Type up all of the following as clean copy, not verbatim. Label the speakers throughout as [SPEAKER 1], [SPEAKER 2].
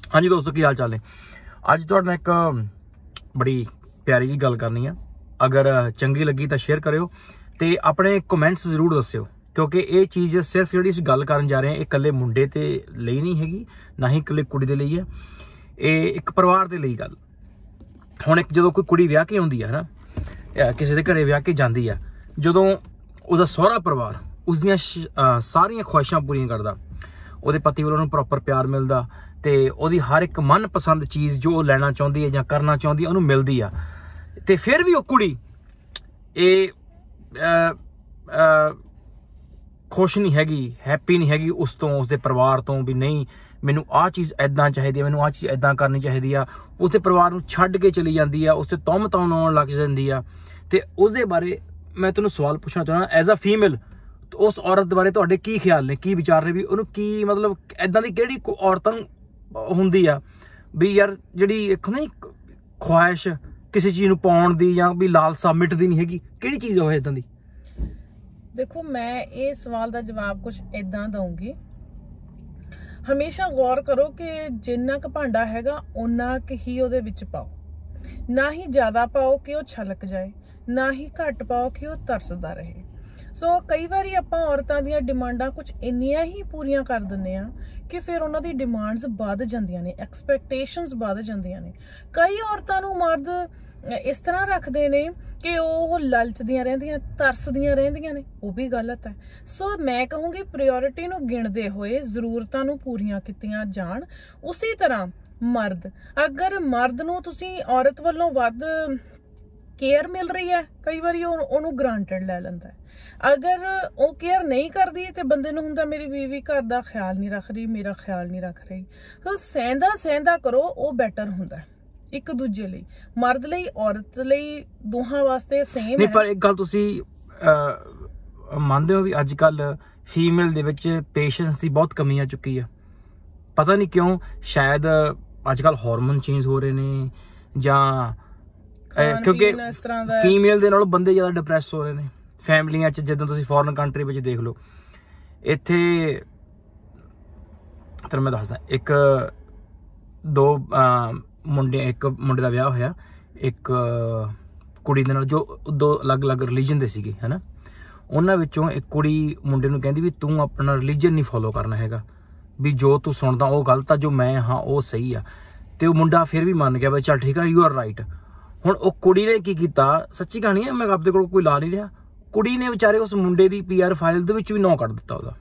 [SPEAKER 1] हाँ जी दोस्तों, की हाल चाल ने। अज तुहाडे नाल एक बड़ी प्यारी जी गल करनी है। अगर चंगी लगी तो शेयर करियो ते अपने कमेंट्स जरूर दस्सियो, क्योंकि ये चीज़ सिर्फ जिहड़ी असीं गल करन जा रहे हैं, ये कल्ले मुंडे ते लई नहीं हैगी, ना ही कल्ले कुड़ी दे लई है। ये एक परिवार दे लई गल। हुण एक जदों कोई कुड़ी विआह के आउंदी है ना, किसी दे घरे विआह के जांदी है, जदों उहदा सहुरा परिवार उसदियां सारियां ख्वाहिशां पूरियां करदा, उहदे पति वालों नूं प्रॉपर प्यार मिलदा ते उहदी हर एक मनपसंद चीज़ जो लैना चाहुंदी है जां करना चाहुंदी है उहनूं मिलदी आ, ते फिर भी वो कुड़ी खुश नहीं हैगी, हैप्पी नहीं हैगी उस तो, उसके परिवार तो भी नहीं मैनू आ चीज़ ऐदां चाहिदी है, मैनू आ चीज़ ऐदां करनी चाहिदी आ। उसके परिवार नूं छड्ड के चली जाती है, उससे तुम आउण लग जाती है। तो उसके बारे मैं तुहानूं सवाल पूछना चाहना, एज अ फीमेल तो उस औरत बारे तुहाडे की ख्याल ने, की विचार ने, भी उहनूं की मतलब ऐदां दी किहड़ी औरतां हुंदी आ भी यार जिहड़ी एक नहीं ख्वाहिश किसी चीज़ नूं पाउण दी जां भी लालसा मिटदी नहीं हैगी, किहड़ी चीज़ होए ऐदां दी?
[SPEAKER 2] देखो, मैं ये सवाल का जवाब कुछ इदा दूंगी। हमेशा गौर करो कि जिन्ना क भांडा हैगा उन्ना क ही उहदे विच पाओ, ना ही ज़्यादा पाओ कि वह छलक जाए, ना ही घट पाओ कि वह तरसदा रहे। सो कई बार आपां औरतां दियां डिमांडां कुछ इन्नियां ही पूरियां कर दिंदे आ कि फिर उन्हां दी डिमांड्स वध जांदियां ने, एक्सपैक्टेशनस वध जांदियां ने। कई औरतां नूं मर्द इस तरह रखते ने कि वो ललचदियां रहिंदियां, तरसदियां रहिंदियां ने, वो भी गलत है। सो मैं कहूँगी प्रायोरिटी नूं गिणदे होए जरूरतां नूं पूरियां कीतियां जाण। उसी तरह मर्द, अगर मर्द नूं तुसीं औरत वालों वध केयर मिल रही है, कई बार उन्होंने ग्रांटेड लै लैंदा है। अगर वो केयर नहीं करती तो बंदे नूं हुंदा मेरी बीवी घर दा ख्याल नहीं रख रही, मेरा ख्याल नहीं रख रही। तो सहंदा सहंदा करो, वो बैटर हुंदा है एक दूजे लई, मर्द लई औरत लई, दोहां वास्ते सेम
[SPEAKER 1] नहीं। पर एक गल तुसीं मानदे हो भी अजकल फीमेल दे विच पेशेंस की बहुत कमी आ चुकी है। पता नहीं क्यों, शायद अजकल हार्मोन चेंज हो रहे ने जां क्योंकि फीमेल दे नालों बंदे ज़्यादा डिप्रैस हो रहे हैं फैमिलियां च। जिद्दां तुसीं फॉरन कंट्री में देख लो, इत्थे तेरे मैं दसदा, एक दो मुंडे, एक मुंडे दा विआह होया एक कुड़ी दे नाल, जो दो अलग अलग रिलीजन दे सीगे, है ना। उन्हां विचों एक कुड़ी मुंडे नूं कहंदी भी तूं अपना रिलीजन नहीं फॉलो करना हैगा, भी जो तू सुनदा वो गलत आ, जो मैं हाँ वो सही आ। ते वो मुंडा फिर भी मान गया, चल ठीक है, यू आर राइट। हुण वो कुड़ी ने की कीता, सच्ची कहानी है, मैं आपदे कोल कोई ला नहीं रहा, कुड़ी ने विचारे उस मुंडे दी PR फाइल दे विच भी नो कट दिता उहदा,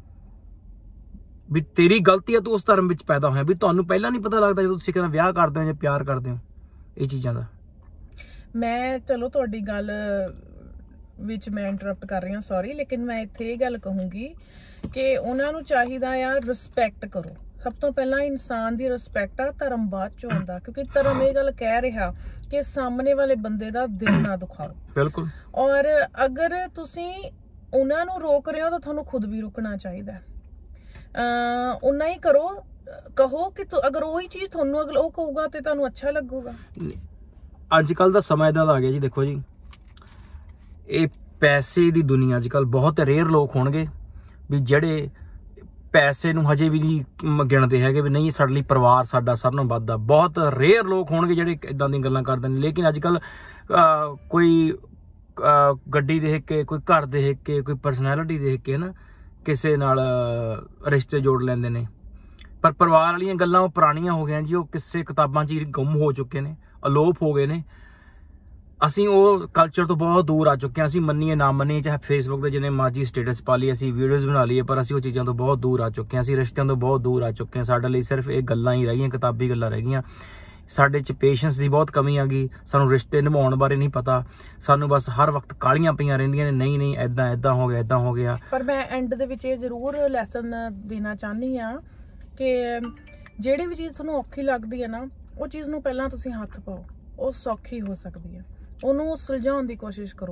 [SPEAKER 1] भी तेरी गलती है, तू उस धर्म विच पैदा होया, भी तुहानूं पहलां नहीं पता लगदा जदों तुसीं कहना विआह करदे हो जां प्यार करदे हो ये चीज़ां दा।
[SPEAKER 2] मैं चलो तुहाडी गल विच मैं इंटरप्ट कर रही हूँ, सॉरी, लेकिन मैं इत्थे ये गल कहूँगी कि उन्हां नूं चाहीदा आ रिस्पैक्ट करो। सब तो पहला इंसान की रिस्पैक्ट आ, धर्म बाद चों आंदा, क्योंकि धर्म ये गल कह रहा कि सामने वाले बंदे दा दिल ना दुखाओ। बिल्कुल। और अगर तुसीं उन्हां नूं रोक रहे हो तो तुहानूं खुद भी रुकना चाहिए। उन्ना ही करो, कहो कि तू अगर वही चीज़ तुहानूं अगर वो कहूगा तो तुहानूं अच्छा लगूगा।
[SPEAKER 1] अजकल दा समा इदां दा आ गया जी। देखो जी, ये पैसे दी दुनिया अजकल बहुत रेयर लोग होणगे भी ਜਿਹੜੇ पैसे नूं हजे भी नहीं गिणदे हैगे भी नहीं साडे लई परिवार साडा सारे नालों वध आ। बहुत रेयर लोग होणगे ਜਿਹੜੇ इदां दी गल्लां करदे ने। लेकिन अजकल कोई गड्डी देख के, कोई घर देख के, कोई परसनैलिटी देख के ना किसे नाल रिश्ते जोड़ लैंदे ने। पर परिवार वालियां गल्लां वो पुराणियां हो गईयां जी, वो किसे किताबां च गुम हो चुके ने, अलोप हो गए ने। असीं वो कल्चर तो बहुत दूर आ चुके हैं। असीं मन्नीए ना मन्नीए, चाहे फेसबुक के जिन्ने मर्जी स्टेटस पा लीए, असीं वीडियोज़ बना लीए, पर असीं वो चीज़ों तो बहुत दूर आ चुके हैं। असीं रिश्तिਆਂ तो बहुत दूर आ चुके हैं। साडे लई सिर्फ ये गल्लां ही रह गईयां, किताबी गल्लां रह गईयां। साडे च पेशेंस की बहुत कमी आ गई, सानूं रिश्ते निभाउण बारे नहीं पता, सानूं बस हर वक्त कालियां पईयां रहिंदियां ने, नहीं नहीं ऐदां ऐदां हो गया, ऐदां हो गया।
[SPEAKER 2] पर मैं एंड दे विच ये जरूर लैसन देना चाहनी हाँ कि जिहड़ी भी चीज़ तुहानूं औखी लगदी है ना, वो चीज़ नूं पहलां तुसीं हत्थ पाओ, वो सौखी हो सकदी है। उन्होंने सुलझाउण दी कोशिश करो।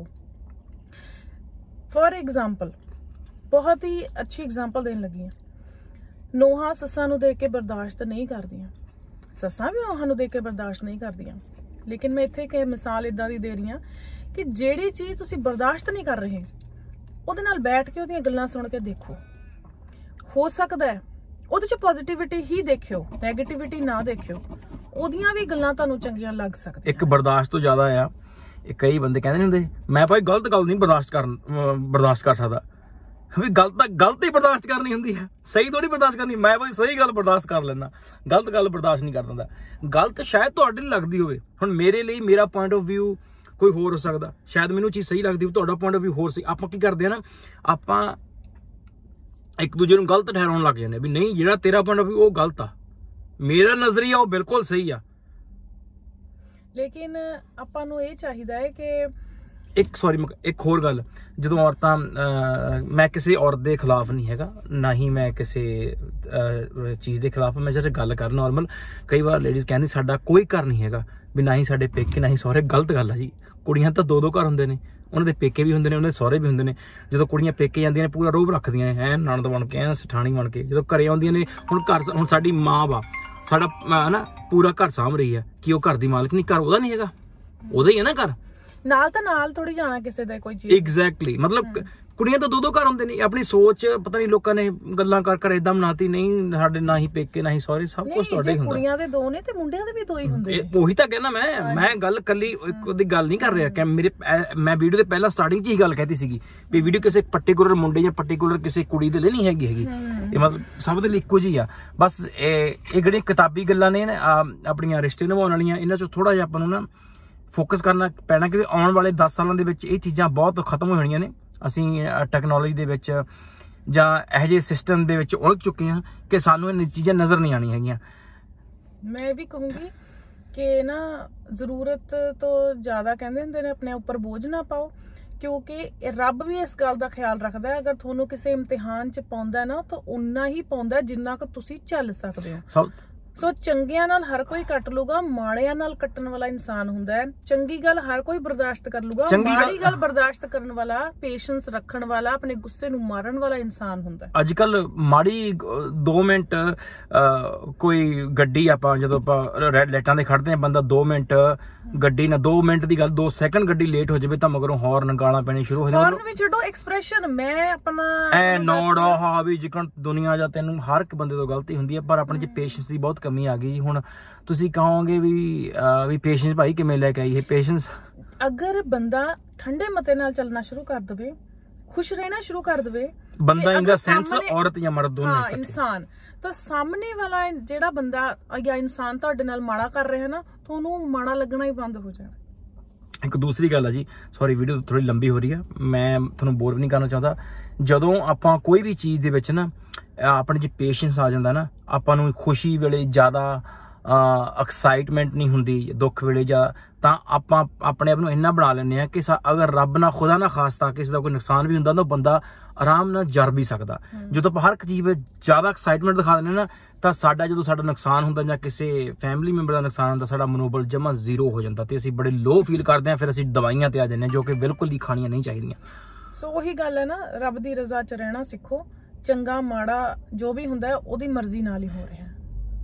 [SPEAKER 2] फॉर एग्जाम्पल, बहुत ही अच्छी एग्जाम्पल देन लगी, नोहा सस्सां नूं देख के बर्दाश्त नहीं करदियां, सस्सां भी नोहां नूं देख के बर्दाश्त नहीं करदियां। लेकिन मैं इत्थे एक मिसाल इदां दी दे रही हाँ कि जिहड़ी चीज़ तुसीं बर्दाश्त नहीं कर रहे, उहदे नाल बैठ के उहदियां गल्लां सुण के देखो, हो सकदा है ਉਹਦੇ ਚ ਪੋਜ਼ਿਟਿਵਿਟੀ ਹੀ ਦੇਖਿਓ, ਨੈਗੇਟਿਵਿਟੀ ਨਾ ਦੇਖਿਓ। ਉਹਦੀਆਂ ਵੀ ਗੱਲਾਂ ਤੁਹਾਨੂੰ ਚੰਗੀਆਂ ਲੱਗ ਸਕਦੀਆਂ।
[SPEAKER 1] ਇੱਕ ਬਰਦਾਸ਼ਤ ਤੋਂ ਜ਼ਿਆਦਾ ਆ, ਇਹ ਕਈ ਬੰਦੇ ਕਹਿੰਦੇ ਨਹੀਂ ਹੁੰਦੇ ਮੈਂ ਭਾਈ ਗਲਤ ਗੱਲ ਨਹੀਂ ਬਰਦਾਸ਼ਤ ਕਰ ਸਕਦਾ। ਵੀ ਗਲਤ ਹੀ ਬਰਦਾਸ਼ਤ ਕਰਨੀ ਹੁੰਦੀ ਹੈ, ਸਹੀ ਥੋੜੀ ਬਰਦਾਸ਼ਤ ਕਰਨੀ। ਮੈਂ ਭਾਈ ਸਹੀ ਗੱਲ ਬਰਦਾਸ਼ਤ ਕਰ ਲੈਂਦਾ, ਗਲਤ ਗੱਲ ਬਰਦਾਸ਼ਤ ਨਹੀਂ ਕਰ ਦਿੰਦਾ। ਗਲਤ ਸ਼ਾਇਦ ਤੁਹਾਡੇ ਨੂੰ ਲੱਗਦੀ ਹੋਵੇ, ਹੁਣ ਮੇਰੇ ਲਈ ਮੇਰਾ ਪੁਆਇੰਟ ਆਫ ਵਿਊ ਕੋਈ ਹੋਰ ਹੋ ਸਕਦਾ, ਸ਼ਾਇਦ ਮੈਨੂੰ ਚੀਜ਼ ਸਹੀ ਲੱਗਦੀ ਹੋਵੇ, ਤੁਹਾਡਾ ਪੁਆਇੰਟ ਆਫ ਵਿਊ ਹੋਰ ਸਹੀ। ਆਪਾਂ ਕੀ ਕਰਦੇ ਆ ਨਾ, ਆਪਾਂ ਇੱਕ ਦੂਜੇ ਨੂੰ ਗਲਤ ਠਹਿਰਾਉਣ ਲੱਗ ਜਾਂਦੇ ਵੀ ਨਹੀਂ ਜਿਹੜਾ ਤੇਰਾ ਪੁਆਇੰਟ ਆਫ ਵਿਊ ਉਹ ਗਲਤ ਆ, ਮੇਰਾ ਨਜ਼ਰੀਆ ਉਹ ਬਿਲਕੁਲ ਸਹੀ ਆ।
[SPEAKER 2] ਲੇਕਿਨ ਆਪਾਂ ਨੂੰ ਇਹ ਚਾਹੀਦਾ ਹੈ ਕਿ
[SPEAKER 1] ਇੱਕ ਹੋਰ ਗੱਲ, ਜਦੋਂ ਔਰਤਾਂ ਮੈਂ ਕਿਸੇ ਔਰਤ ਦੇ ਖਿਲਾਫ ਨਹੀਂ ਹੈਗਾ, ਨਾ ਹੀ ਮੈਂ ਕਿਸੇ ਚੀਜ਼ ਦੇ ਖਿਲਾਫ, ਮੈਂ ਜਦ ਗੱਲ ਕਰ ਨਾਰਮਲ, ਕਈ ਵਾਰ ਲੇਡੀਜ਼ ਕਹਿੰਦੀ ਸਾਡਾ ਕੋਈ ਘਰ ਨਹੀਂ ਹੈਗਾ, ਵੀ ਨਾ ਹੀ ਸਾਡੇ ਪੇਕੇ ਨਾ ਹੀ ਸਹੁਰੇ। ਗਲਤ ਗੱਲ ਆ ਜੀ, ਕੁੜੀਆਂ ਤਾਂ 2 ਘਰ ਹੁੰਦੇ ਨੇ, ਉਹਨਾਂ ਦੇ ਪੇਕੇ ਵੀ ਹੁੰਦੇ ਨੇ, ਉਹਨਾਂ ਦੇ ਸਹੁਰੇ ਵੀ ਹੁੰਦੇ ਨੇ। ਜਦੋਂ ਕੁੜੀਆਂ ਪੇਕੇ ਜਾਂਦੀਆਂ ਨੇ ਪੂਰਾ ਰੋਬ ਰੱਖਦੀਆਂ ਨੇ, ਐ ਨਣਦ ਬਣ ਕੇ, ਐ ਸਠਾਣੀ ਬਣ ਕੇ। ਜਦੋਂ ਘਰੇ ਆਉਂਦੀਆਂ ਨੇ, ਹੁਣ ਸਾਡੀ ਮਾਂ ਵਾ, ਸਾਡਾ ਨਾ ਪੂਰਾ ਘਰ ਸਾਂਭ ਰਹੀ ਹੈ, ਕਿ ਉਹ ਘਰ ਦੀ ਮਾਲਕ ਨਹੀਂ, ਘਰ ਉਹਦਾ ਨਹੀਂ ਹੈਗਾ, ਉਹਦਾ ਹੀ ਹੈ ਨਾ ਘਰ,
[SPEAKER 2] ਨਾਲ ਤਾਂ ਨਾਲ ਥੋੜੀ ਜਾਣਾ ਕਿਸੇ ਦਾ ਕੋਈ ਚੀਜ਼।
[SPEAKER 1] ਐਗਜ਼ੈਕਟਲੀ, ਮਤਲਬ ਕੁੜੀਆਂ ਤਾਂ 2 ਘਰ ਹੁੰਦੇ ਨੇ। ਆਪਣੀ ਸੋਚ ਪਤਾ ਨਹੀਂ ਲੋਕਾਂ ਨੇ ਗੱਲਾਂ ਕਰ ਏਦਾਂ ਬਣਾਤੀ, ਨਹੀਂ ਸਾਡੇ ਨਾ ਹੀ ਪੇਕੇ ਨਾ ਹੀ ਸਹੁਰੇ, ਸਭ ਕੁਝ ਤੁਹਾਡੇ ਹੀ ਹੁੰਦਾ।
[SPEAKER 2] ਕੁੜੀਆਂ ਦੇ 2 ਨੇ ਤੇ ਮੁੰਡਿਆਂ ਦੇ ਵੀ 2 ਹੀ ਹੁੰਦੇ ਨੇ।
[SPEAKER 1] ਉਹੀ ਤਾਂ ਕਹਿੰਦਾ ਮੈਂ ਗੱਲ ਕੱਲੀ ਉਹਦੀ ਗੱਲ ਨਹੀਂ ਕਰ ਰਿਹਾ ਕਿ ਮੈਂ ਵੀਡੀਓ ਦੇ ਪਹਿਲਾਂ ਸਟਾਰਟਿੰਗ 'ਚ ਹੀ ਗੱਲ ਕਹਿਤੀ ਸੀਗੀ ਵੀ ਵੀਡੀਓ ਕਿਸੇ ਪਾਰਟਿਕੂਲਰ ਮੁੰਡੇ ਜਾਂ ਪਾਰਟਿਕੂਲਰ ਕਿਸੇ ਕੁੜੀ ਦੇ ਲਈ ਨਹੀਂ ਹੈਗੀ ਇਹ ਮਤਲਬ ਸਭ ਦੇ ਲਈ ਇੱਕੋ ਜਿਹੀ ਆ। ਬਸ ਇਹ ਜਿਹੜੀਆਂ ਕਿਤਾਬੀ ਗੱਲਾਂ ਨੇ ਆਪਣੀਆਂ ਰਿਸ਼ਤੇ ਨਿਭਾਉਣ ਵਾਲੀਆਂ, ਇਹਨਾਂ 'ਚ ਥੋੜਾ ਜਿਹਾ ਆਪਾਂ ਨੂੰ ਨਾ ਫੋਕਸ ਕਰਨਾ ਪੈਣਾ, ਕਿਉਂਕਿ ਆਉਣ ਵਾਲੇ 10 ਸਾਲਾਂ ਦੇ ਵਿੱਚ ਇਹ ਚੀਜ਼ਾਂ ਬਹੁਤ ਖਤਮ ਹੋ ਜਾਣੀਆਂ ਨੇ। ਅਸੀਂ ਟੈਕਨੋਲੋਜੀ ਦੇ ਵਿੱਚ ਜਾਂ ਇਹੋ ਜਿਹੇ ਸਿਸਟਮ ਦੇ ਵਿੱਚ ਉਲਝ ਚੁੱਕੇ ਹਾਂ ਕਿ ਸਾਨੂੰ ਇਹ ਚੀਜ਼ਾਂ ਨਜ਼ਰ ਨਹੀਂ ਆਉਣੀਆਂ ਹੈਗੀਆਂ।
[SPEAKER 2] ਮੈਂ ਵੀ ਕਹੂੰਗੀ ਕਿ ਨਾ ਜ਼ਰੂਰਤ ਤੋਂ ਜ਼ਿਆਦਾ ਕਹਿੰਦੇ ਹੁੰਦੇ ਨੇ ਆਪਣੇ ਉੱਪਰ ਬੋਝ ਨਾ ਪਾਓ, ਕਿਉਂਕਿ ਰੱਬ ਵੀ ਇਸ ਗੱਲ ਦਾ ਖਿਆਲ ਰੱਖਦਾ ਹੈ। ਅਗਰ ਤੁਹਾਨੂੰ ਕਿਸੇ ਇਮਤਿਹਾਨ 'ਚ ਪਾਉਂਦਾ ਨਾ ਤਾਂ ਉਨਾ ਹੀ ਪਾਉਂਦਾ ਜਿੰਨਾ ਕੁ ਤੁਸੀਂ ਝੱਲ ਸਕਦੇ ਹੋ। ਸੋ ਚੰਗਿਆਂ ਨਾਲ ਹਰ ਕੋਈ ਕੱਟ ਲੂਗਾ, ਮਾੜਿਆਂ ਨਾਲ ਕੱਟਣ ਵਾਲਾ ਇਨਸਾਨ ਹੁੰਦਾ ਹੈ। ਚੰਗੀ ਗੱਲ ਹਰ ਕੋਈ ਬਰਦਾਸ਼ਤ ਕਰ ਲੂਗਾ, ਮਾੜੀ ਗੱਲ ਬਰਦਾਸ਼ਤ ਕਰਨ ਵਾਲਾ, ਪੇਸ਼ੈਂਸ ਰੱਖਣ ਵਾਲਾ, ਆਪਣੇ ਗੁੱਸੇ ਨੂੰ ਮਾਰਨ ਵਾਲਾ ਇਨਸਾਨ ਹੁੰਦਾ ਹੈ।
[SPEAKER 1] ਅੱਜ ਕੱਲ ਮਾੜੀ 2 ਮਿੰਟ ਕੋਈ ਗੱਡੀ, ਆਪਾਂ ਜਦੋਂ ਆਪਾਂ ਰੈੱਡ ਲਾਈਟਾਂ ਤੇ ਖੜਦੇ ਆ, ਬੰਦਾ 2 ਮਿੰਟ ਗੱਡੀ ਨਾ 2 ਮਿੰਟ ਦੀ ਗੱਲ 2 ਸੈਕਿੰਡ ਗੱਡੀ ਲੇਟ ਹੋ ਜਾਵੇ ਤਾਂ ਮਗਰੋਂ ਹਾਰਨ ਗਾਲਾਂ ਪੈਣੀ ਸ਼ੁਰੂ ਹੋ ਜਾਂਦੀਆਂ।
[SPEAKER 2] ਹਾਰਨ ਵੀ ਛੱਡੋ, ਐਕਸਪ੍ਰੈਸ਼ਨ ਮੈਂ ਆਪਣਾ
[SPEAKER 1] ਐ ਨੋਡ ਆ ਵੀ ਜਿਕਣ ਦੁਨੀਆ ਜਾਂ ਤੈਨੂੰ ਹਰ ਇੱਕ ਬੰਦੇ ਤੋਂ ਗਲਤੀ ਹੁੰਦੀ ਹੈ, ਪਰ ਆਪਣੇ 'ਚ ਪੇਸ਼ੈਂਸ ਦੀ ਬਹੁਤ ਕਮੀ ਆ ਗਈ। ਹੁਣ ਤੁਸੀਂ ਕਹੋਗੇ ਵੀ ਪੇਸ਼ੈਂਸ ਭਾਈ ਕਿਵੇਂ ਲੈ ਕੇ ਆਈ ਇਹ ਪੇਸ਼ੈਂਸ?
[SPEAKER 2] ਅਗਰ ਬੰਦਾ ਠੰਡੇ ਮਤੇ ਨਾਲ ਚੱਲਣਾ ਸ਼ੁਰੂ ਕਰ ਦਵੇ, ਖੁਸ਼ ਰਹਿਣਾ ਸ਼ੁਰੂ ਕਰ ਦਵੇ,
[SPEAKER 1] ਬੰਦਾ ਇਨ ਦਾ ਸੈਂਸ ਔਰਤ ਜਾਂ ਮਰਦ ਦੋਨੋਂ
[SPEAKER 2] ਹਾਂ ਇਨਸਾਨ, ਤਾਂ ਸਾਹਮਣੇ ਵਾਲਾ ਜਿਹੜਾ ਬੰਦਾ ਜਾਂ ਇਨਸਾਨ ਤੁਹਾਡੇ ਨਾਲ ਮਾੜਾ ਕਰ ਰਿਹਾ ਨਾ, ਤੁਹਾਨੂੰ ਮਾੜਾ ਲੱਗਣਾ ਹੀ ਬੰਦ ਹੋ ਜਾਣਾ।
[SPEAKER 1] ਇੱਕ ਦੂਸਰੀ ਗੱਲ ਆ ਜੀ, ਸੌਰੀ ਵੀਡੀਓ ਥੋੜੀ ਲੰਬੀ ਹੋ ਰਹੀ ਆ, ਮੈਂ ਤੁਹਾਨੂੰ ਬੋਰ ਵੀ ਨਹੀਂ ਕਰਨਾ ਚਾਹੁੰਦਾ। ਜਦੋਂ ਆਪਾਂ ਕੋਈ ਵੀ ਚੀਜ਼ ਦੇ ਵਿੱਚ ਨਾ ਆਪਣੇ 'ਚ ਪੇਸ਼ੈਂਸ ਆ ਜਾਂਦਾ ਨਾ, ਆਪਾਂ ਨੂੰ ਖੁਸ਼ੀ ਵੇਲੇ ਜ਼ਿਆਦਾ ਐਕਸਾਈਟਮੈਂਟ ਨਹੀਂ ਹੁੰਦੀ, ਦੁੱਖ ਵੇਲੇ ਜਾਂ ਤਾਂ ਆਪਾਂ ਆਪਣੇ ਆਪ ਨੂੰ ਇੰਨਾ ਬਣਾ ਲੈਂਦੇ ਆ ਕਿ ਅਗਰ ਰੱਬ ਨਾ ਖੁਦਾ ਨਾ ਖਾਸਤਾ ਕਿਸੇ ਦਾ ਕੋਈ ਨੁਕਸਾਨ ਵੀ ਹੁੰਦਾ ਤਾਂ ਬੰਦਾ ਆਰਾਮ ਨਾਲ ਜਰ ਵੀ ਸਕਦਾ। ਜਦੋਂ ਆਪਾਂ ਹਰ ਇੱਕ ਚੀਜ਼ ਵਿੱਚ ਜ਼ਿਆਦਾ ਐਕਸਾਈਟਮੈਂਟ ਦਿਖਾ ਦਿੰਦੇ ਨਾ, ਤਾਂ ਜਦੋਂ ਸਾਡਾ ਨੁਕਸਾਨ ਹੁੰਦਾ ਜਾਂ ਕਿਸੇ ਫੈਮਿਲੀ ਮੈਂਬਰ ਦਾ ਨੁਕਸਾਨ ਹੁੰਦਾ, ਸਾਡਾ ਮਨੋਬਲ ਜਮਾ 0 ਹੋ ਜਾਂਦਾ ਤੇ ਅਸੀਂ ਬੜੇ ਲੋ ਫੀਲ ਕਰਦੇ ਹਾਂ। ਫਿਰ ਅਸੀਂ ਦਵਾਈਆਂ ਤੇ ਆ ਜਾਂਦੇ ਹਾਂ, ਜੋ ਕਿ ਬਿਲਕੁਲ ਹੀ ਖਾਣੀਆਂ ਨਹੀਂ ਚਾਹੀਦੀਆਂ।
[SPEAKER 2] ਸੋ ਉਹੀ ਗੱਲ ਹੈ ਨਾ, ਰੱਬ ਦੀ ਰਜ਼ਾ 'ਚ ਰਹਿਣਾ ਸਿੱਖੋ। ਚੰਗਾ ਮਾੜਾ ਜੋ ਵੀ ਹੁੰਦਾ ਹੈ ਉਹਦੀ ਮਰਜ਼ੀ ਨਾਲ ਹੀ ਹੋ ਰਿਹਾ।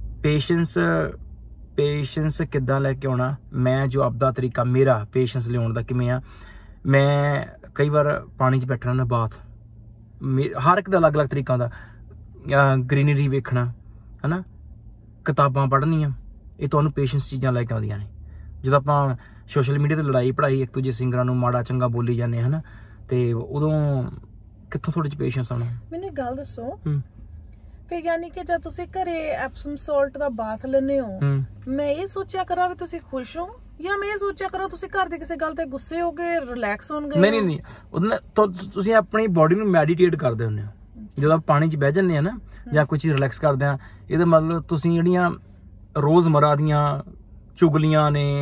[SPEAKER 2] ਪੇਸ਼ੈਂਸ ਕਿੱਦਾਂ ਲੈ ਕੇ ਆਉਣਾ, ਮੈਂ ਜੋ ਆਪਦਾ ਤਰੀਕਾ ਮੇਰਾ ਪੇਸ਼ੈਂਸ ਲਿਆਉਣ ਦਾ ਕਿਵੇਂ ਆ, ਮੈਂ ਕਈ ਵਾਰ ਪਾਣੀ 'ਚ ਬੈਠਣਾ ਨਾ, ਬਾਥ, ਹਰ ਇੱਕ ਦਾ ਅਲੱਗ-ਅਲੱਗ ਤਰੀਕਾ ਹੁੰਦਾ। ਗ੍ਰੀਨਰੀ ਵੇਖਣਾ ਹੈ ਨਾ, ਕਿਤਾਬਾਂ ਪੜ੍ਹਨੀਆਂ, ਇਹ ਤੁਹਾਨੂੰ ਪੇਸ਼ੈਂਸ ਚੀਜ਼ਾਂ ਲੈ ਕੇ ਆਉਂਦੀਆਂ ਨੇ। ਜਦੋਂ ਆਪਾਂ ਸੋਸ਼ਲ ਮੀਡੀਆ ਤੇ ਲੜਾਈ ਪੜ੍ਹਾਈ ਇੱਕ ਦੂਜੇ ਸਿੰਗਰਾਂ ਨੂੰ ਮਾੜਾ ਚੰਗਾ ਬੋਲੀ ਜਾਂਦੇ ਹਨ, ਤੇ ਉਦੋਂ ਕਿੱਥੋਂ ਥੋੜੀ ਜਿਹੀ ਪੇਸ਼ੈਂਸ ਆਉਣਾ। ਮੈਨੂੰ ਇੱਕ ਗੱਲ ਦੱਸੋ, ਫਿਰ ਯਾਨੀ ਕਿ ਜਦ ਤੁਸੀਂ ਘਰੇ ਐਪਸਮ ਸਾਲਟ ਦਾ ਬਾਥ ਲੈਂਦੇ ਹੋ, ਮੈਂ ਇਹ ਸੋਚਿਆ ਕਰਾਂ ਵੀ ਤੁਸੀਂ ਖੁਸ਼ ਹੋ, ਜਾਂ ਮੈਂ ਇਹ ਸੋਚਿਆ ਕਰਾਂ ਤੁਸੀਂ ਘਰ ਦੇ ਕਿਸੇ ਗੱਲ ਤੇ ਗੁੱਸੇ ਹੋਗੇ, ਰਿਲੈਕਸ ਹੋਣਗੇ?
[SPEAKER 1] ਨਹੀਂ ਤੁਸੀਂ ਆਪਣੀ ਬੋਡੀ ਨੂੰ ਮੈਡੀਟੇਟ ਕਰਦੇ ਹੁੰਦੇ ਹੋ ਜਦੋਂ ਪਾਣੀ 'ਚ ਬਹਿ ਜਾਂਦੇ ਆ ਨਾ, ਜਾਂ ਕੋਈ ਚੀਜ਼ ਰਿਲੈਕਸ ਕਰਦੇ ਆ। ਇਹਦਾ ਮਤਲਬ ਤੁਸੀਂ ਜਿਹੜੀਆਂ ਰੋਜ਼ਮਰਾ ਦੀਆਂ ਚੁਗਲੀਆਂ ਨੇ,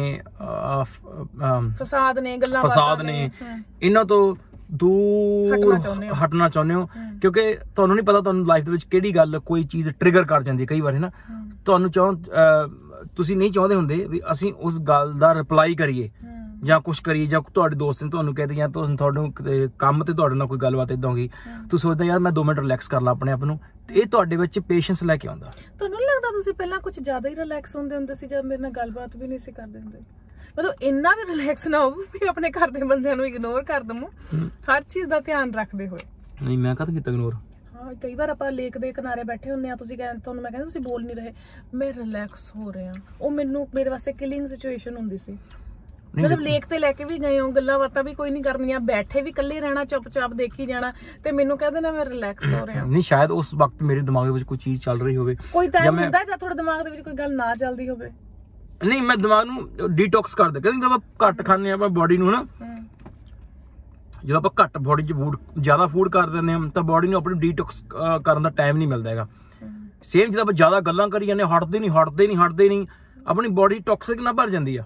[SPEAKER 2] ਫਸਾਦ ਨੇ, ਗੱਲਾਂ
[SPEAKER 1] ਨੇ, ਇਹਨਾਂ ਤੋਂ ਦੂਰ ਹਟਣਾ ਚਾਹੁੰਦੇ ਹੋ, ਕਿਉਂਕਿ ਤੁਹਾਨੂੰ ਨਹੀਂ ਪਤਾ ਤੁਹਾਨੂੰ ਲਾਈਫ ਦੇ ਵਿੱਚ ਕਿਹੜੀ ਗੱਲ ਕੋਈ ਚੀਜ਼ ਟ੍ਰਿਗਰ ਕਰ ਜਾਂਦੀ ਹੈ ਕਈ ਵਾਰ, ਹੈ ਨਾ। ਤੁਹਾਨੂੰ ਤੁਸੀਂ ਨਹੀਂ ਚਾਹੁੰਦੇ ਹੁੰਦੇ ਵੀ ਅਸੀਂ ਉਸ ਗੱਲ ਦਾ ਰਿਪਲਾਈ ਕਰੀਏ ਜਾਂ ਕੁਛ ਕਰੀਏ, ਜਾਂ ਤੁਹਾਡੇ ਦੋਸਤ ਨੇ ਤੁਹਾਨੂੰ ਕਹਿ ਦਿਆ ਜਾਂ ਤੁਹਾਨੂੰ ਕੰਮ ਤੇ ਤੁਹਾਡੇ ਨਾਲ ਕੋਈ ਗੱਲਬਾਤ ਏਦਾਂ ਹੋਗੀ, ਤੁਸੀਂ ਸੋਚਦੇ ਯਾਰ ਮੈਂ 2 ਮਿੰਟ ਰਿਲੈਕਸ ਕਰ ਲਾਂ ਆਪਣੇ ਆਪ ਨੂੰ, ਇਹ ਤੁਹਾਡੇ ਵਿੱਚ ਪੇਸ਼ੈਂਸ ਲੈ ਕੇ ਆਉਂਦਾ।
[SPEAKER 2] ਤੁਹਾਨੂੰ ਨਹੀਂ ਲੱਗਦਾ ਤੁਸੀਂ ਪਹਿਲਾਂ ਕੁਝ ਜ਼ਿਆਦਾ ਹੀ ਰਿਲੈਕਸ ਹੁੰਦੇ ਸੀ ਜਦ ਮੇਰੇ ਨਾਲ ਗੱਲਬਾਤ ਵੀ ਨਹੀਂ ਸੀ ਕਰਦੇ ਹੁੰਦੇ? ਮਤਲਬ ਇੰਨਾ ਵੀ ਰਿਲੈਕਸ ਨਾ ਹੋਵੇ ਵੀ ਆਪਣੇ ਘਰ ਦੇ ਬੰਦਿਆਂ ਨੂੰ ਇਗਨੋਰ ਕਰ ਦਮੋ, ਹਰ ਚੀਜ਼ ਦਾ ਧਿਆਨ ਰੱਖਦੇ ਹੋਏ।
[SPEAKER 1] ਨਹੀਂ ਮੈਂ ਕਦ ਕੀਤਾ ਇਗਨੋਰ?
[SPEAKER 2] ਹਾਂ ਕਈ ਵਾਰ ਆਪਾਂ ਲੇਕ ਦੇ ਕਿਨਾਰੇ ਬੈਠੇ ਹੁੰਨੇ ਆ, ਤੁਸੀਂ ਕਹਿੰਦੇ ਤੁਹਾਨੂੰ ਮੈਂ ਕਹਿੰਦਾ ਤੁਸੀਂ ਬੋਲ ਨਹੀਂ ਰਹੇ, ਮੈਂ ਰਿਲੈਕਸ ਹੋ ਰਿਹਾ, ਉਹ ਮੈਨੂੰ ਮੇਰੇ ਵਾਸਤੇ ਕਿਲਿੰਗ ਸਿਚੁਏਸ਼ਨ ਹੁੰਦੀ ਸੀ। ਮਤਲਬ ਲੇਕ ਤੇ ਲੈ ਕੇ ਵੀ ਗਏ ਹੋ, ਗੱਲਾਂ ਬਾਤਾਂ ਵੀ ਕੋਈ ਨਹੀਂ ਕਰਨੀਆਂ, ਬੈਠੇ ਵੀ ਇਕੱਲੇ ਰਹਿਣਾ, ਚੁੱਪਚਾਪ ਦੇਖੀ ਜਾਣਾ, ਤੇ ਮੈਨੂੰ ਕਹਿੰਦੇ ਨਾ ਮੈਂ ਰਿਲੈਕਸ ਹੋ ਰਿਹਾ।
[SPEAKER 1] ਨਹੀਂ ਸ਼ਾਇਦ ਉਸ ਵਕਤ ਮੇਰੇ ਦਿਮਾਗ ਦੇ ਵਿੱਚ ਕੋਈ ਚੀਜ਼ ਚੱਲ ਰਹੀ ਹੋਵੇ,
[SPEAKER 2] ਕੋਈ ਟਾਈਮ ਹੁੰਦਾ ਜਦ ਤੁਹਾਡੇ ਦਿਮਾਗ ਦੇ ਵਿੱਚ ਕੋਈ ਗੱਲ ਨਾ ਚੱਲਦੀ ਹੋਵੇ।
[SPEAKER 1] ਨਹੀਂ ਮੈਂ ਦਿਮਾਗ ਨੂੰ ਡੀਟੌਕਸ ਕਰਦਾ, ਕਹਿੰਦੇ ਜਦੋਂ ਆਪਾਂ ਘੱਟ ਖਾਂਦੇ ਆ ਆਪਾਂ ਬੋਡੀ ਨੂੰ ਨਾ, ਜਦੋਂ ਆਪਾਂ ਘੱਟ ਬੋਡੀ 'ਚ ਫੂਡ ਜ਼ਿਆਦਾ ਫੂਡ ਕਰ ਦਿੰਦੇ ਹਾਂ ਤਾਂ ਬੋਡੀ ਨੂੰ ਆਪਣੀ ਡੀਟੌਕਸ ਕਰਨ ਦਾ ਟਾਈਮ ਨਹੀਂ ਮਿਲਦਾ ਹੈਗਾ। ਸੇਮ ਜਦੋਂ ਆਪਾਂ ਜ਼ਿਆਦਾ ਗੱਲਾਂ ਕਰੀ ਜਾਂਦੇ ਹਟਦੇ ਨਹੀਂ ਆਪਣੀ ਬੋਡੀ ਟੌਕਸਿਕ ਨਾਲ ਭਰ ਜਾਂਦੀ ਆ।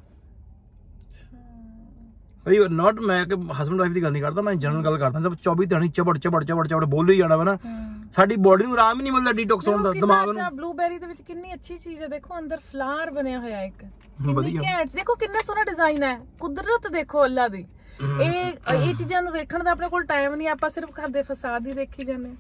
[SPEAKER 1] ਭਾਈ ਨੋਟ ਮੈਂ ਕਿ ਹਸਬੈਂਡ ਵਾਈਫ ਦੀ ਗੱਲ ਨਹੀਂ ਕਰਦਾ, ਮੈਂ ਜਨਰਲ ਗੱਲ ਕਰਦਾ। ਜਦ 24 ਦਿਹਾੜੀ ਚਬੜ ਬੋਲ ਹੀ ਜਾਣਾ ਵਾ ਨਾ, ਸਾਡੀ ਬੋਡੀ ਨੂੰ ਆਰਾਮ ਹੀ ਨਹੀਂ ਮਿਲਦਾ ਡੀਟੌਕਸ ਹੋਣ ਦਾ, ਦਿਮਾਗ ਨੂੰ।
[SPEAKER 2] ਬਲੂਬੈਰੀ ਦੇ ਵਿੱਚ ਕਿੰਨੀ ਅੱਛੀ ਚੀਜ਼ ਹੈ, ਦੇਖੋ ਅੰਦਰ ਫਲਾਵਰ ਬਣਿਆ ਹੋਇਆ ਇੱਕ, ਕਿੰਨੀ ਘੈਂਟ, ਦੇਖੋ ਕਿੰਨਾ ਸੋਹਣਾ ਡਿਜ਼ਾਈਨ ਹੈ, ਕੁਦਰਤ ਦੇਖੋ ਅੱਲਾ ਦੀ। ਇਹ ਚੀਜ਼ਾਂ ਨੂੰ ਵੇਖਣ ਦਾ ਆਪਣੇ ਕੋਲ ਟਾਈਮ ਨਹੀਂ, ਆਪਾਂ ਸਿਰਫ ਘਰ ਦੇ ਫਸਾਦ ਹੀ ਦੇਖੀ ਜਾਂਦੇ।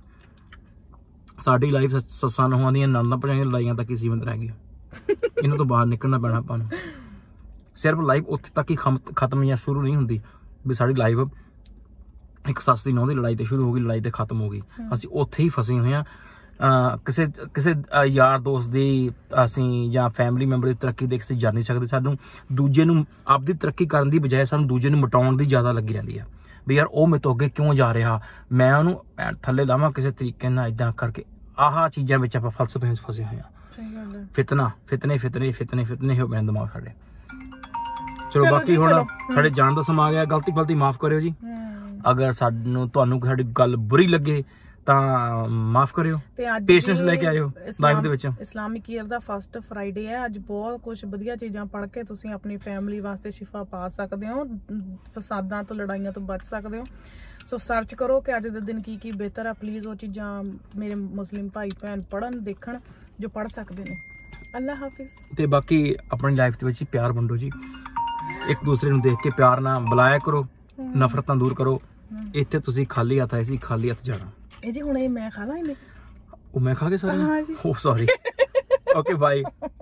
[SPEAKER 1] ਸਾਡੀ ਲਾਈਫ ਸੱਸਾਂ ਨੂੰਹਾਂ ਦੀਆਂ ਨਣਦਾਂ ਭਰਜਾਈਆਂ ਲੜਾਈਆਂ ਤੱਕ ਹੀ ਸੀਮਿਤ ਰਹਿ ਗਈ, ਇਹਨਾਂ ਤੋਂ ਬਾਹਰ ਨਿਕਲਣਾ ਪੈਣਾ ਆਪਾਂ ਨੂੰ। ਸਿਰਫ ਲਾਈਫ ਉੱਥੇ ਤੱਕ ਹੀ ਖਤਮ ਜਾਂ ਸ਼ੁਰੂ ਨਹੀਂ ਹੁੰਦੀ ਵੀ ਸਾਡੀ ਲਾਈਫ ਇੱਕ ਸੱਸ ਦੀ ਨੂੰਹ ਦੀ ਲੜਾਈ ਤੇ ਸ਼ੁਰੂ ਹੋ ਗਈ, ਲੜਾਈ ਤੇ ਖਤਮ ਹੋ ਗਈ। ਅਸੀਂ ਉੱਥੇ ਹੀ ਫਸੇ ਹੋਏ ਹਾਂ। ਕਿਸੇ ਯਾਰ ਦੋਸਤ ਦੀ ਅਸੀਂ ਜਾਂ ਫੈਮਿਲੀ ਮੈਂਬਰ ਦੀ ਤਰੱਕੀ ਦੇਖ ਕੇ ਜਾ ਨਹੀਂ ਸਕਦੇ। ਸਾਨੂੰ ਦੂਜੇ ਨੂੰ ਆਪਦੀ ਤਰੱਕੀ ਕਰਨ ਦੀ ਬਜਾਏ ਸਾਨੂੰ ਦੂਜੇ ਨੂੰ ਮਿਟਾਉਣ ਦੀ ਜ਼ਿਆਦਾ ਲੱਗੀ ਰਹਿੰਦੀ ਹੈ ਵੀ ਯਾਰ ਉਹ ਮੇਰੇ ਤੋਂ ਅੱਗੇ ਕਿਉਂ ਜਾ ਰਿਹਾ, ਮੈਂ ਉਹਨੂੰ ਥੱਲੇ ਲਾਵਾਂ ਕਿਸੇ ਤਰੀਕੇ ਨਾਲ, ਇੱਦਾਂ ਕਰਕੇ। ਆਹ ਚੀਜ਼ਾਂ ਵਿੱਚ ਆਪਾਂ ਫਲਸਫੇ ਵਿੱਚ ਫਸੇ ਹੋਏ ਹਾਂ। ਫਿਤਨੇ ਹੋ ਗਏ ਦਿਮਾਗ ਸਾਡੇ। ਚਲੋ ਬਾਕੀ ਹੁਣ ਸਾਡੇ ਜਾਣ ਦਾ ਸਮਾਂ ਆ ਗਿਆ, ਗਲਤੀ ਮਾਫ ਕਰਿਓ ਜੀ। ਅਗਰ ਤੁਹਾਨੂੰ ਸਾਡੀ ਗੱਲ ਬੁਰੀ ਲੱਗੇ ਤਾਂ ਮਾਫ ਕਰਿਓ, ਪੇਸ਼ੈਂਸ ਲੈ ਕੇ ਆਇਓ ਲਾਈਫ ਦੇ ਵਿੱਚ।
[SPEAKER 2] ਇਸਲਾਮਿਕ ਈਅਰ ਦਾ ਫਸਟ ਫਰਾਈਡੇ ਹੈ ਅੱਜ, ਬਹੁਤ ਕੁਝ ਵਧੀਆ ਚੀਜ਼ਾਂ ਪੜ੍ਹ ਕੇ ਤੁਸੀਂ ਆਪਣੀ ਫੈਮਿਲੀ ਵਾਸਤੇ ਸ਼ਿਫਾ ਪਾ ਸਕਦੇ ਹੋ, ਫਸਾਦਾਂ ਤੋਂ ਲੜਾਈਆਂ ਤੋਂ ਬਚ ਸਕਦੇ ਹੋ। ਸੋ ਸਰਚ ਕਰੋ ਕਿ ਅੱਜ ਦੇ ਦਿਨ ਕੀ ਬਿਹਤਰ ਹੈ। ਪਲੀਜ਼ ਉਹ ਚੀਜ਼ਾਂ ਮੇਰੇ ਮੁਸਲਿਮ ਭਾਈ ਭੈਣ ਪੜ੍ਹਨ ਦੇਖਣ ਜੋ ਪੜ੍ਹ ਸਕਦੇ ਨੇ। ਅੱਲਾ ਹਾਫਿਜ਼।
[SPEAKER 1] ਤੇ ਬਾਕੀ ਆਪਣੀ ਲਾਈਫ ਦੇ ਵਿੱਚ ਪਿਆਰ ਵੰਡੋ ਜੀ, ਇੱਕ ਦੂਸਰੇ ਨੂੰ ਦੇਖ ਕੇ ਪਿਆਰ ਨਾਲ ਬੁਲਾਇਆ ਕਰੋ, ਨਫ਼ਰਤਾਂ ਦੂਰ ਕਰੋ। ਇੱਥੇ ਤੁਸੀਂ ਖਾਲੀ ਹੱਥ ਆਏ ਸੀ, ਖਾਲੀ ਹੱਥ ਜਾਣਾ।
[SPEAKER 2] ਇਹ ਜੀ ਹੁਣ ਇਹ ਮੈਂ ਖਾ ਲਾਂ, ਇਹਨੇ
[SPEAKER 1] ਉਹ ਮੈਂ ਖਾ ਕੇ ਸਾਰੇ। Oh sorry. Okay bye.